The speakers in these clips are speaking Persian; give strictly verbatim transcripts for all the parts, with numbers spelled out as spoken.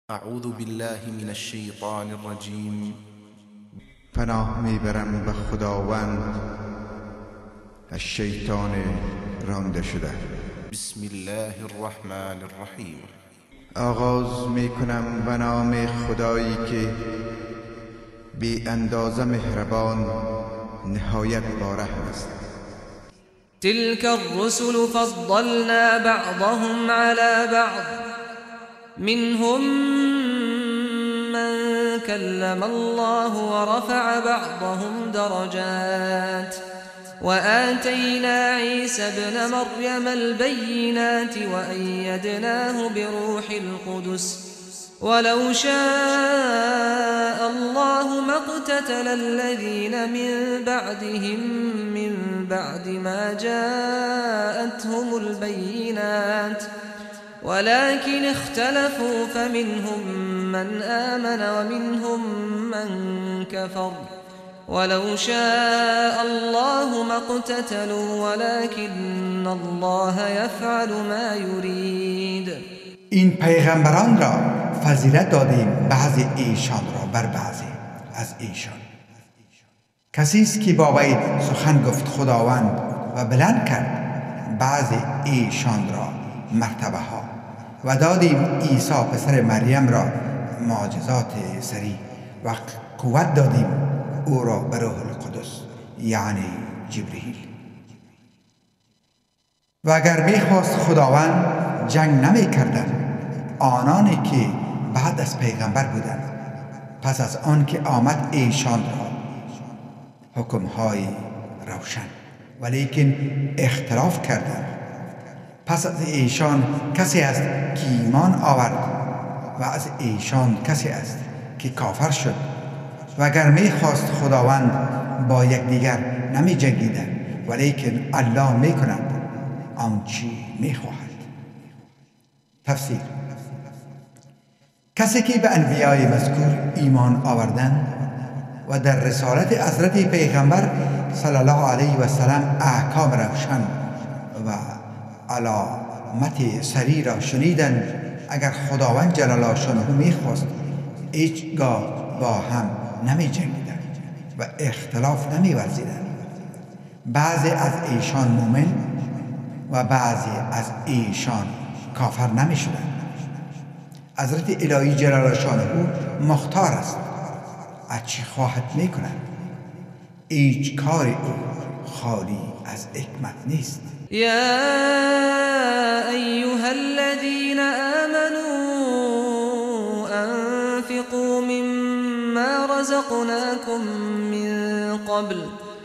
اعوذ بالله من الشیطان الرجیم. پناه میبرم به خداوند از شیطان رانده شده. بسم الله الرحمن الرحیم. آغاز میکنم به نام خدایی که بی اندازه مهربان نهایت با رحم است. تلك الرسل فضلنا بعضهم على بعض منهم من كلم الله ورفع بعضهم درجات وآتينا عيسى ابن مريم البينات وأيدناه بروح القدس ولو شاء الله ما اقتتل الذين من بعدهم من بعد ما جاءتهم البينات ولكن اختلفوا فمنهم من آمن ومنهم من كفر ولو شاء الله ما اقتتلوا ولكن الله يفعل ما يريد. این پیغمبران را فضیلت دادیم، بعضی ایشان را بر بعضی از ایشان. کسی است که با وی سخن گفت خداوند و بلند کرد بعضی ایشان را مرتبه ها و دادیم عیسی پسر مریم را معجزات سری و قوت دادیم او را به روح القدس یعنی جبرئیل. و اگر میخواست خداوند جنگ نمی کردند آنانی که بعد از پیغمبر بودند، پس از آن که آمد ایشان را حکمهای روشن، ولیکن اختلاف کردند. پس از ایشان کسی است که ایمان آورد و از ایشان کسی است که کافر شد. و اگر میخواست خداوند با یکدیگر نمی جنگیدند، ولیکن الله میکند آنچه میخواهد. تفسیر: کسی که به انبیای مذکور ایمان آوردند و در رسالت حضرت پیغمبر صلی الله علیه و سلم احکام روشن و علامت سری را شنیدند، اگر خداوند جلال شانه میخواست هیچگاه با هم نمی جنگیدند و اختلاف نمی ورزیدند. بعضی از ایشان مومن و بعضی از ایشان کافر نمی شدند. حضرت الهی جلال شانه مختار است، از چه خواهد می کند. هیچ کار او خالی از حکمت نیست. يا أيها الذين آمنوا أنفقوا مما رزقناكم من قبل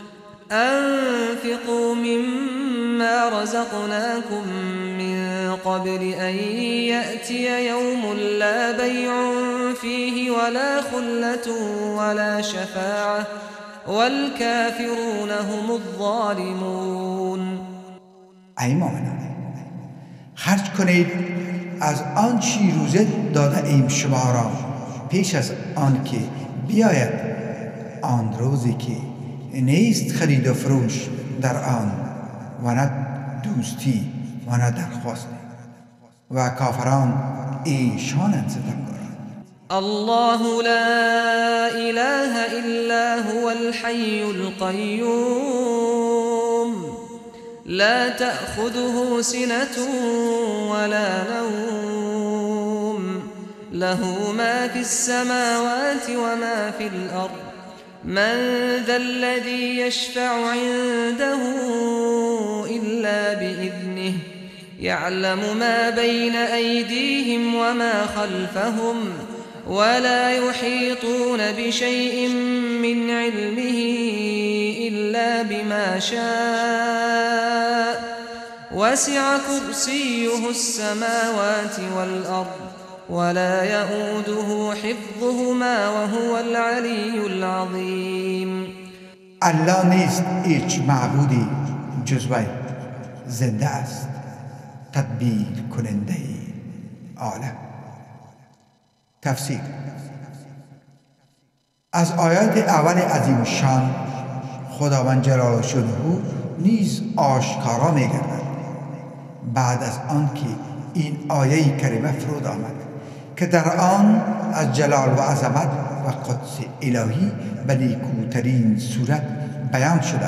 أنفقوا مما رزقناكم من قبل أن يأتي يوم لا بيع فيه ولا خلة ولا شفاعة والكافرون هم الظالمون. ای مؤمنان، خرج کنید از آن چی روزه داده ایم شما را پیش از آن که بیاید آن روزی که نیست خرید و فروش در آن و نه دوستی و نه درخواست و کافران ایشانند ستمگاران. الله لا إله إلا هو الحي القيوم لا تأخذه سنة ولا نوم له ما في السماوات وما في الأرض من ذا الذي يشفع عنده إلا بإذنه يعلم ما بين أيديهم وما خلفهم ولا يحيطون بشيء من علمه إلا بما شاء وسع كرسيه السماوات والأرض ولا يؤوده حفظهما وهو العلي العظيم. الله نیست هیچ معبودی جز وی، زنده است، تدبیر کننده عالم. تفسیر: از آیات اول عظیم شان خداوند جلال شانه نیز آشکارا می‌گردد بعد از آن که این آیه کریمه فرود آمد که در آن از جلال و عظمت و قدس الهی به نیکوترین صورت بیان شده.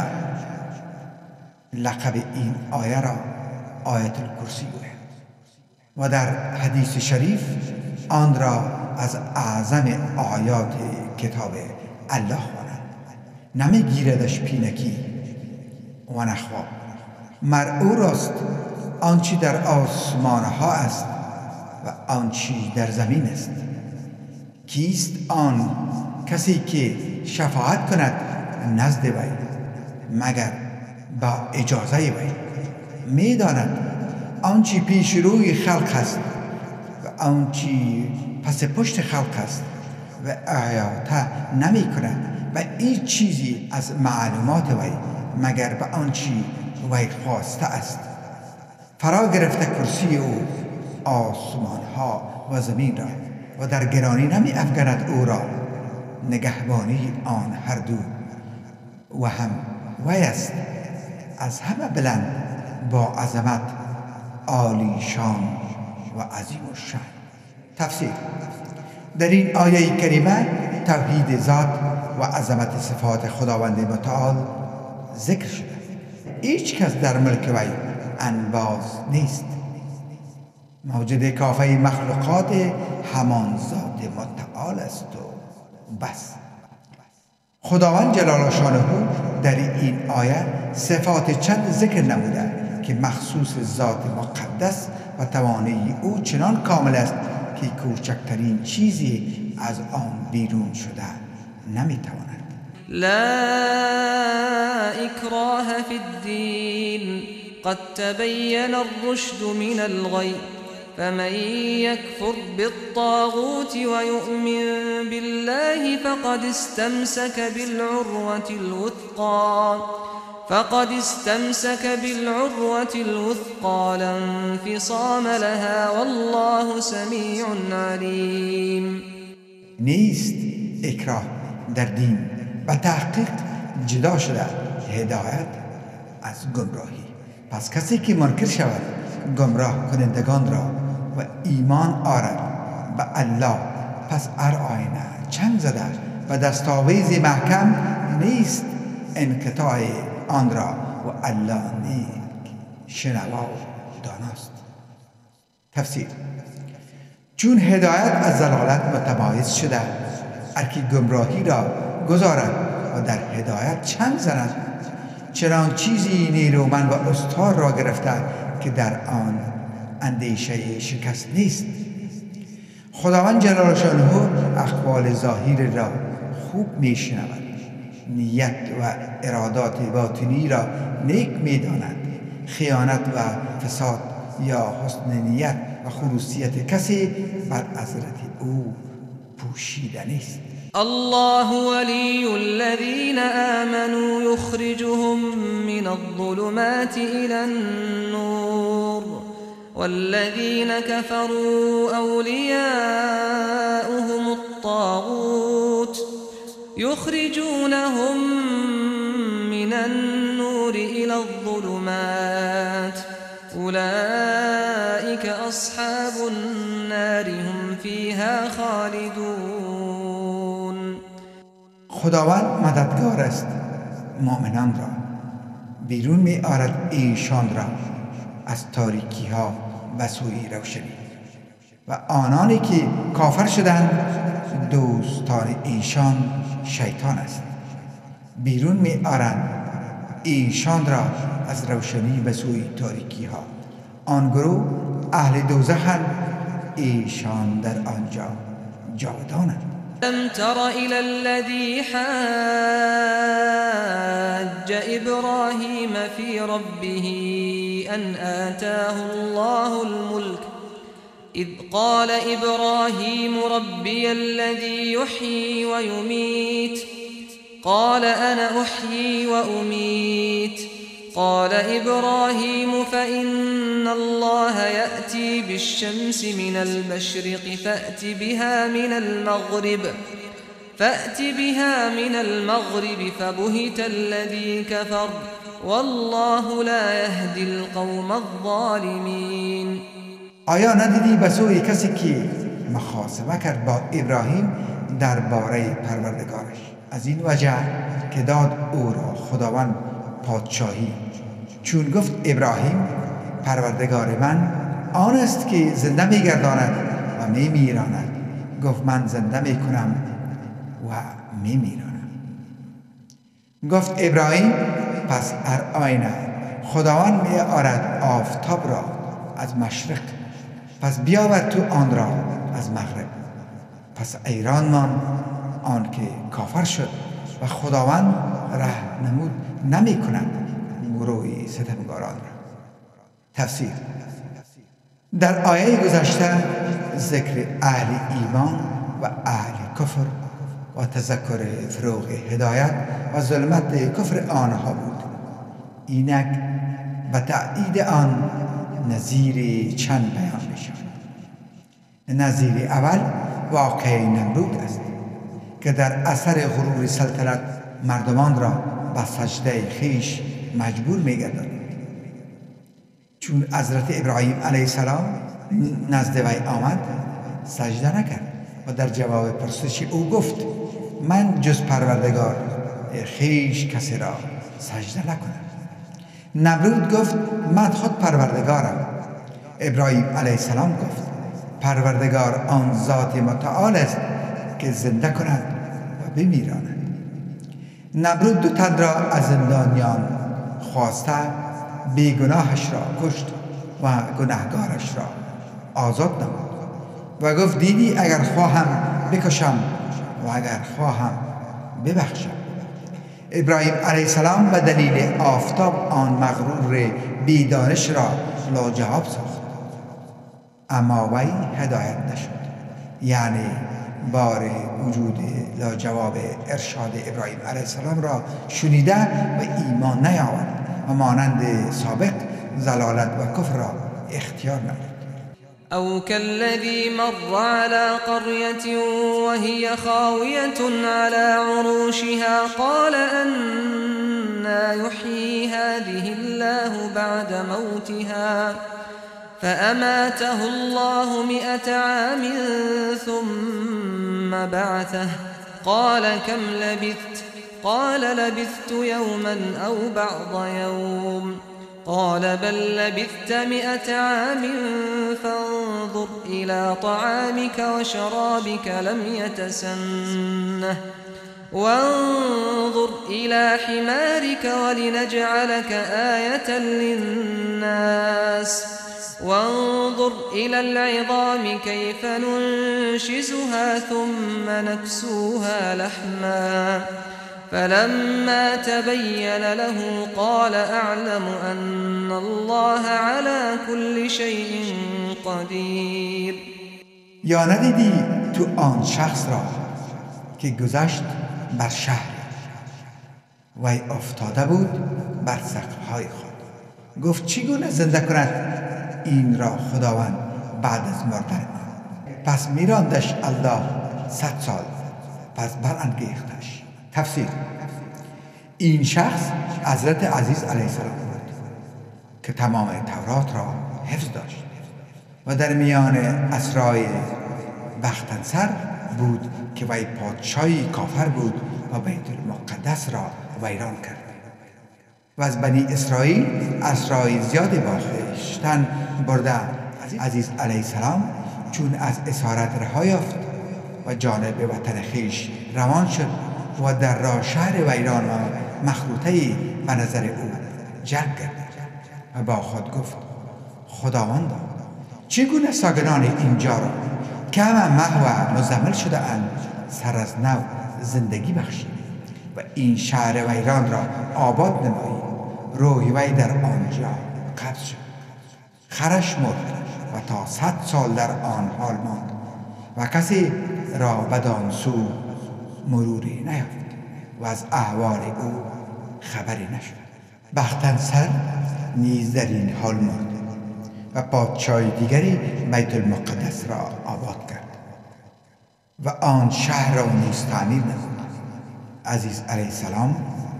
لقب این آیه را آیت الکرسی و در حدیث شریف آن را از اعظم آیات کتاب الله خوانند. نمیگیردش پینکی و نخوا، مر او راست آنچی در آسمان ها است و آنچی در زمین است. کیست آن کسی که شفاعت کند نزد وی مگر با اجازه وی؟ میداند آنچی پیش روی خلق است و آنچی پس پشت خلق است و احاطه نمی کند و هیچ چیزی از معلومات وی مگر به آنچی وی خواسته است. فرا گرفته کرسی او آسمان ها و زمین را و در گرانی نمی افگند او را نگهبانی آن هر دو و هم وی است از همه بلند با عظمت عالی شان و عظیم الشأن. تفسیر: در این آیه کریمه توحید ذات و عظمت صفات خداوند متعال ذکر شده. هیچ کس در ملک وی انباز نیست، موجود کافه مخلوقات همان ذات متعال است و بس. خداوند جلال شانه در این آیه صفات چند ذکر نموده که مخصوص ذات مقدس و توانایی او چنان کامل است که کوچکترین چیزی از آن بیرون شده نمیتواند. لا اکراه فی الدین قد تبین الرشد من الغی فمن يكفر بالطاغوت ويؤمن بالله فقد استمسك بالعروة الوثقى فقد استمسك بالعروة الوثقى لا انفصام لها والله سمیع علیم. نیست اکراه در دین و تحقیق جدا شده هدایت از گمراهی. پس کسی که منکر شود گمراه کنندگان را و ایمان آرد به الله، پس ار آینه چنگ زده و دستاویز محکم نیست انقطاع آن را و الله نیک شنوا و داناست. تفسیر: چون هدایت از ضلالت متمایز شده، هر کی گمراهی را گذارد و در هدایت چنگ زند چنان چیزی نیرومند و استوار را گرفته که در آن اندیشه شکست نیست. خداوند جلال شانه اقوال ظاهر را خوب میشنود، نیت و ارادات باطنی را نیک میداند. خیانت و فساد یا حسن نیت و خلوصیت کسی بر حضرت او پوشیده نیست. الله ولي الذين آمنوا يخرجهم من الظلمات إلى النور والذين كفروا أولياؤهم الطاغوت يخرجونهم من النور إلى الظلمات أولئك أصحاب النار هم فيها خالدون. خداوند مددگار است مؤمنان را، بیرون می آرد ایشان را از تاریکی ها و سوی روشنی و آنانی که کافر شدند دوستان ایشان شیطان است. بیرون می آرند ایشان را از روشنی به سوی تاریکی ها. آن گروه اهل دوزخند، ایشان در آنجا جاودانند. ألم تر إلى الذي حاج إبراهيم في ربه أن آتاه الله الملك إذ قال إبراهيم ربي الذي يحيي ويميت قال أنا أحيي وأميت قال إبراهيم فإن الله يأتي بالشمس من المشرق فأت بها من المغرب فأت بها من المغرب فبهت الذي كفر والله لا يهدي القوم الظالمين. آیا ندیدی به سوی کسی که محاسبه کرد با ابراهیم درباره پروردگارش. از این وجه که داد او را خداوند پادشاهی، چون گفت ابراهیم پروردگار من آن است که زنده میگرداند و میمیراند. گفت من زنده میکنم و میمیرانم. گفت ابراهیم پس هر آینه خداوند می آرد آفتاب را از مشرق، پس بیاور تو آن را از مغرب. پس ایران مان آن که کافر شد و خداوند ره نمود نمی کند گروه ستمگاران را. تفسیر: در آیه گذشته ذکر اهل ایمان و اهل کفر و تذکر فروغ هدایت و ظلمت کفر آنها بود. اینک به تأیید آن نظیر چند بیان می‌شود. نظیر اول واقعه نمرود است که در اثر غرور سلطنت مردمان را به سجده خویش مجبور می‌گرداند. چون حضرت ابراهیم علیه السلام نزد وی آمد سجده نکرد و در جواب پرسش او گفت من جز پروردگار خویش کسی را سجده نکنم. نمرود گفت من خود پروردگارم. ابراهیم علیه السلام گفت پروردگار آن ذات متعال است که زنده کند و بمیراند. نمرود دو تن را از زندانیان خواسته بیگناهش را کشت و گناهگارش را آزاد نمود و گفت دیدی اگر خواهم بکشم و اگر خواهم ببخشم. ابراهیم علیه السلام به دلیل آفتاب آن مغرور بیدانش را لاجواب ساخت، اما وی هدایت نشد، یعنی بار وجود لاجواب ارشاد ابراهیم علیه السلام را شنیده و ایمان نیاورد و مانند سابق ضلالت و کفر را اختیار نمود. أو كالذي مر على قرية وهي خاوية على عروشها قال أنى يحيي هذه الله بعد موتها فأماته الله مئة عام ثم بعثه قال كم لبثت قال لبثت يوما أو بعض يوم قال بل لبثت مئة عام فانظر إلى طعامك وشرابك لم يتسنه وانظر إلى حمارك ولنجعلك آية للناس وانظر إلى العظام كيف ننشزها ثم نكسوها لحما فلما تبين له قال أعلم أن الله على كل شيء قدير. یا ندیدی تو آن شخص را که گذشت بر شهر وی افتاده بود بر سقف‌های خود، گفت چگونه زنده کند این را خداوند بعد از مردن؟ پس میراندش الله صد سال، پس برانگیختش. تفسیر: این شخص حضرت عزیز علیه السلام بود که تمام تورات را حفظ داشت و در میان اسرای بختنصر بود که وی پادشاهی کافر بود و بیت المقدس را ویران کرد و از بنی اسرائیل اسرای زیادی با خویشتن برده. عزیز علیه السلام چون از اسارت رها یافت و جانب وطن خویش روان شد و در راه شهر ویران و مخروطه‌ای به نظر او جلب کرد و با خود گفت خداوندا چگونه ساکنان اینجا را که همه محو و مزمل شده اند سر از نو زندگی بخشی و این شهر ویران را آباد نمایی. روح وی در آنجا قبض شد، خرش مرد و تا صد سال در آن حال ماند و کسی را بدان سو مروری نیافت و از احوال او خبری نشد. بختنصر نیز در این حال مرد و پادشاه دیگری بیت المقدس را آباد کرد و آن شهر را نیز تعمیر نمود. عزیز علیه السلام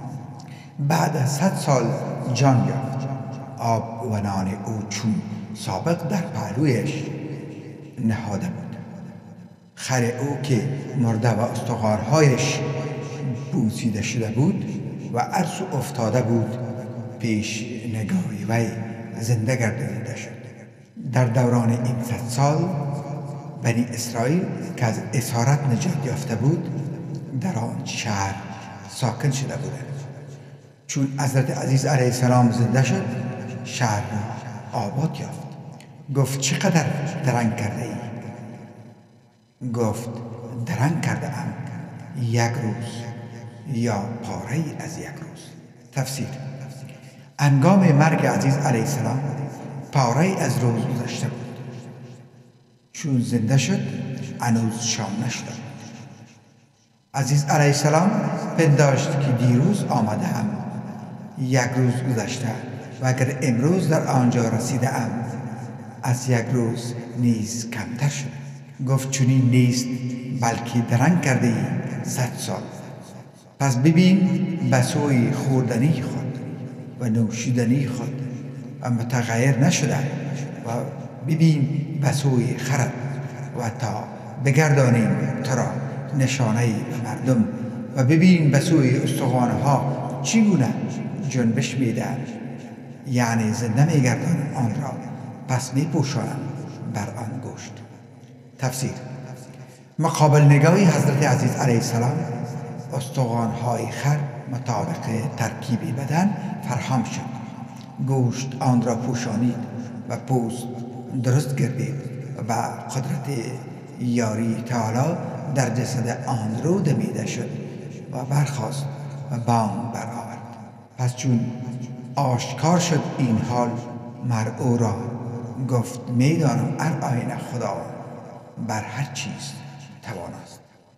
بعد از صد سال جان یافت. آب و نان او چون سابق در پهلویش نهاده بود خر او که مرده و استخوان‌هایش بوسیده شده بود و عرص افتاده بود پیش نگاه وی زنده گردانیده شد. در دوران این صد سال بنی اسرائیل که از اسارت نجات یافته بود در آن شهر ساکن شده بودند. چون حضرت عزیز علیه السلام زنده شد شهر را آباد یافت. گفت چقدر درنگ کرده ای؟ گفت درنگ کرده ام یک روز یا پاره ای از یک روز. تفسیر: هنگام مرگ عزیز علیه السلام پاره ای از روز گذشته بود. چون زنده شد هنوز شام نشده بود. عزیز علیه السلام پنداشت که دیروز آمده ام، یک روز گذشته و اگر امروز در آنجا رسیده ام از یک روز نیز کمتر شد. گفت چنین نیست، بلکه درنگ کرده ای صد سال. پس ببین به سوی خوردنی خود و نوشیدنی خود و متغیر نشده و ببین به سوی خرد و تا بگردانیم تو را نشانه به مردم و ببین به سوی استخوان‌ها چگونه جنبش میدن، یعنی زنده میگردان آن را پس میپوشانم بر آن گوشت. تفسیر: مقابل نگاهی حضرت عزیز علیه السلام استخوان‌های خر مطابق ترکیب بدن فراهم شد. گوشت آن را پوشانید و پوست درست گردید و قدرت یاری تعالی در جسد آن رو دمیده شد و برخاست و بانگ برآورد. پس چون آشکار شد این حال مر او را گفت میدانم هر آینه خدا بر هر چیز تواناست.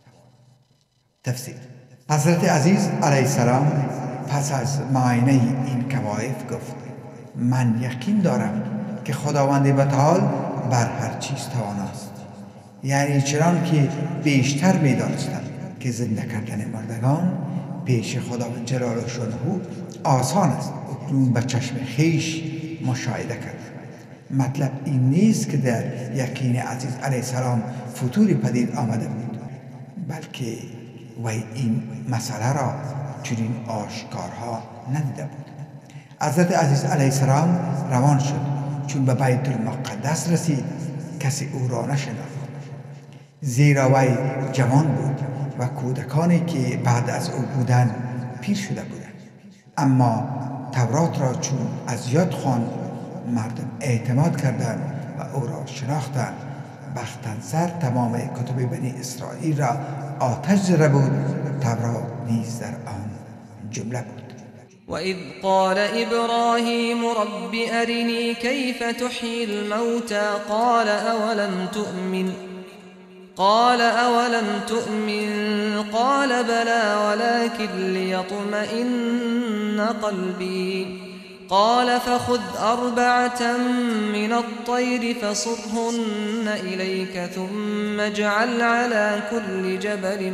تفسیر: حضرت عزیز علیه السلام پس از معاینه این کوایف گفت من یقین دارم که خداوند متعال بر هر چیز تواناست. یعنی چنان که بیشتر می‌دانستم که زنده کردن مردگان پیش خداوند جلال شانه آسان است، اکنون به چشم خیش مشاهده کرد. مطلب این نیست که در یقین عزیز علیه السلام فتوری پدید آمده بود، بلکه وی این مسئله را چنین آشکارها ندیده بود. حضرت عزیز علیه السلام روان شد. چون به بیت المقدس رسید کسی او را نشناخت، زیرا وی جوان بود و کودکانی که بعد از او بودند پیر شده بودند. اما تورات را چون از یاد خواند مردم اعتماد کردند و او را شناختند. بختن سر تمام کتب بنی اسرائیل را آتش زده بود، تورات نیز در آن جمله بود. وَإِذْ قَالَ إِبْرَاهِيمُ رَبِّ أَرِنِي كَيْفَ تُحْيِي الْمَوْتَى قَالَ أَوَلَمْ تُؤْمِنْ قال أَوَلَمْ تُؤْمِنْ قَالَ بَلَى وَلَكِنْ لِيَطْمَئِنَّ قَلْبِي قال فخذ أربعة من الطير فصرهن إليك ثم اجعل على كل جبل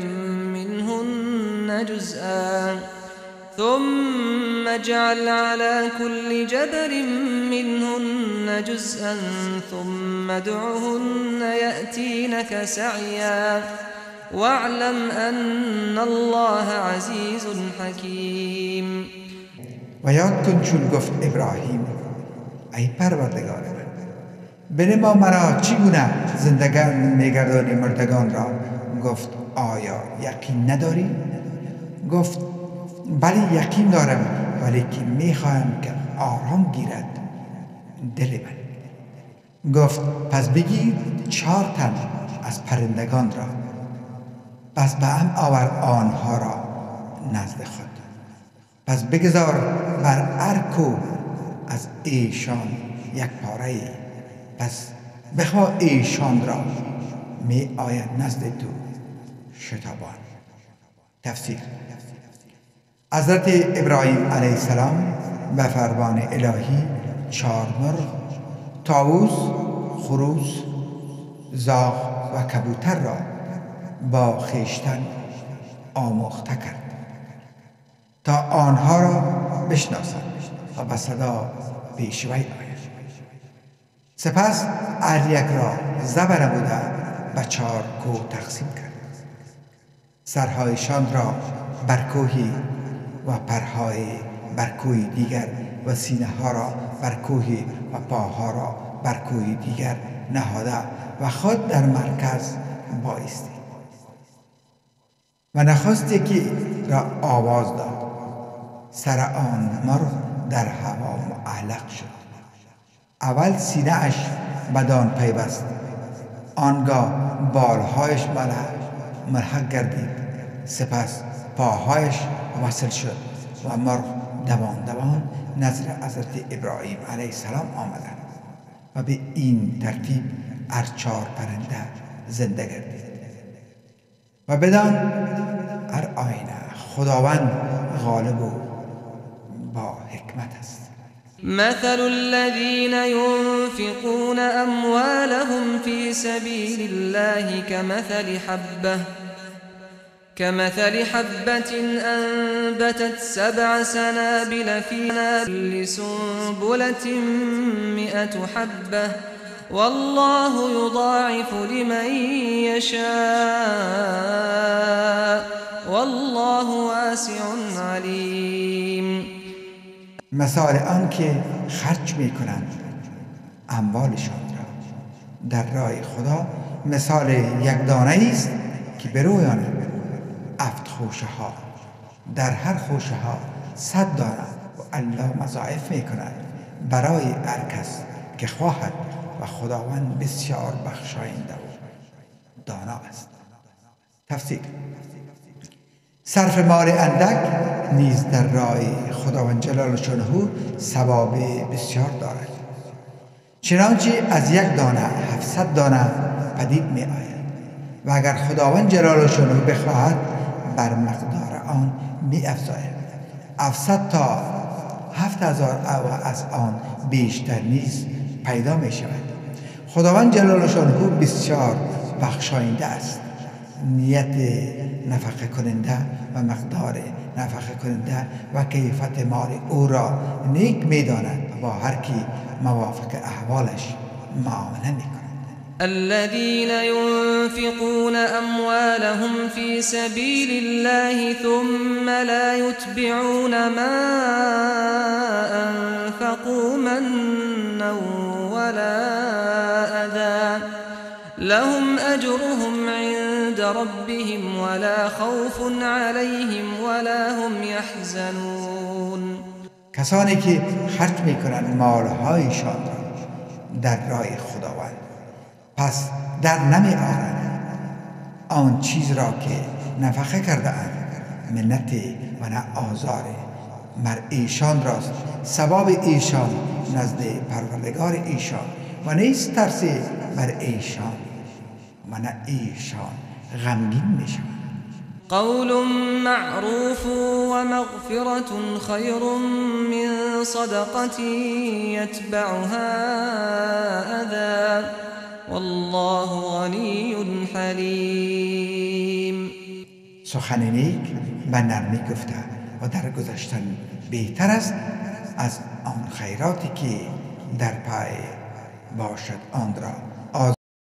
منهن جزءا ثم اجعل على كل جبل منهن جزءا ثم ادعهن يأتينك سعيا واعلم أن الله عزيز حكيم. و یاد کن چون گفت ابراهیم ای پروردگار من بنما مرا چگونه زندگان میگردانی مردگان را. گفت آیا یقین نداری؟ گفت بله یقین دارم، ولیکن میخواهم که آرام گیرد دل من. گفت پس بگیر چهار تن از پرندگان را، پس به هم آور آنها را نزد خود، پس بگذار بر هر از ایشان یک پاره، پس بخوا ایشان را می آید نزد تو شتابان. تفسیر: حضرت ابراهیم علیه السلام به فرمان الهی چهار مرغ، طاووس، خروس، زاغ و کبوتر را با خویشتن آموخته کرد تا آنها را بشناسند و به صدا پیش وی آید. سپس هر یک را زبر بوده به چهار کوه تقسیم کرد. سرهایشان را بر کوهی و پرهای بر کوهی دیگر و سینه ها را بر کوهی و پاها را بر کوهی دیگر نهاده و خود در مرکز بایستی. و نخست یکی را آواز داد، سر آن مرغ در هوا معلق شد. اول سینه اش بدان پیوست، آنگاه بالهایش ملحق گردید، سپس پاهایش وصل شد و مرغ دوان دوان نزد حضرت ابراهیم علیه السلام آمدند و به این ترتیب هر چهار پرنده زنده گردید. و بدان هر آینه خداوند غالب و با حکمت است. مثل الذين ينفقون أموالهم في سبيل الله كمثل حبة كمثل حبة أنبتت سبع سنابل في كل سنبلة مئة حبة والله يضاعف لمن يشاء والله واسع عليم. مثال آن که خرج می کنند اموالشان را در راه خدا مثال یک دانه است که برویاند هفت خوشه ها، در هر خوشه ها صد دانه و الله مضاعف می کند برای هر کس که خواهد و خداوند بسیار بخشاینده و دانا است. تفسیر: صرف مال اندک نیز در راه خداوند جلال شانه ثواب بسیار دارد، چنانچه از یک دانه هفتصد دانه پدید می آید و اگر خداوند جلال شانه بخواهد بر مقدار آن می افزاید. هفتصد تا هفت هزار و از آن بیشتر نیز پیدا می شود. خداوند جلال شانه بسیار بخشاینده است. نیت نفقه کننده و مقدار نفقه کننده و کیفیت مال او را نیک می داند و با هر کی موافق احوالش معامله می کند. الذين ينفقون أموالهم في سبيل الله ثم لا يتبعون ما أنفقوا منا ولا أذى لهم أجرهم عند ربهم ولا خوف عليهم ولا هم يحزنون. کسانی که خرج می کنند مالهایشان را در راه خداوند پس در نمی آرند آن چیز را که نفقه کرده اند، منت و نه آزار مر ایشان راست، ثواب ایشان نزد پروردگار ایشان و نیست ترس بر ایشان و نه ایشان غمگین می شوند. قول معروف ومغفرة خير من صدقة يتبعها أذى والله غنی حلیم. سخن نیک به نرمی گفته و در گذشتن بهتر است از آن خیراتی که در پای باشد آن را